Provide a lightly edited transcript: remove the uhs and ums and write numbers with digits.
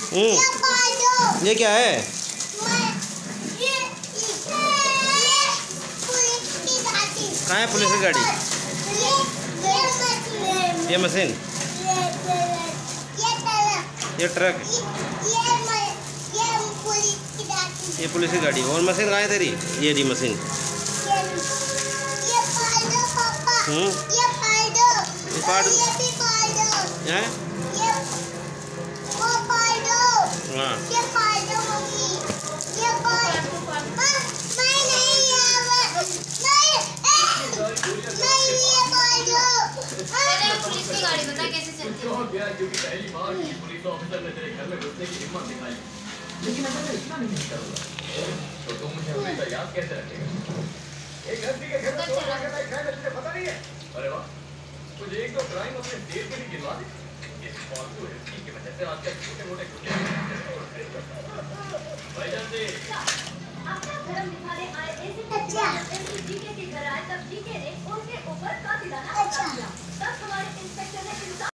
ये क्या है? कहाँ है पुलिस की गाड़ी? ये मशीन, ये ट्रक, ये पुलिस की गाड़ी। और मशीन कहाँ है तेरी? ये रही मशीन। ये फाड़ दो। हैं? हाँ। पुलिस की गाड़ी बता कैसे चलती है? क्योंकि पहली बार पुलिस ऑफिसर ने तेरे घर में घुसने की हिम्मत दिखाई, लेकिन अगर मैं इतना नहीं करूँगा तो तुम मुझे हमेशा याद कैसे रखेगा? एक लड़की के घर में चोर आ गया, क्या तुझे पता नहीं है? अरे वाह, मुझे एक दो क्राइम अपने देश में भी गिनवा दे। ये फालतू है की वजह से आजकल छोटे-मोटे गुंडे भाईजान जी अपना धर्म दिखाने आए ऐसे जीके के घर आए तब जीके ने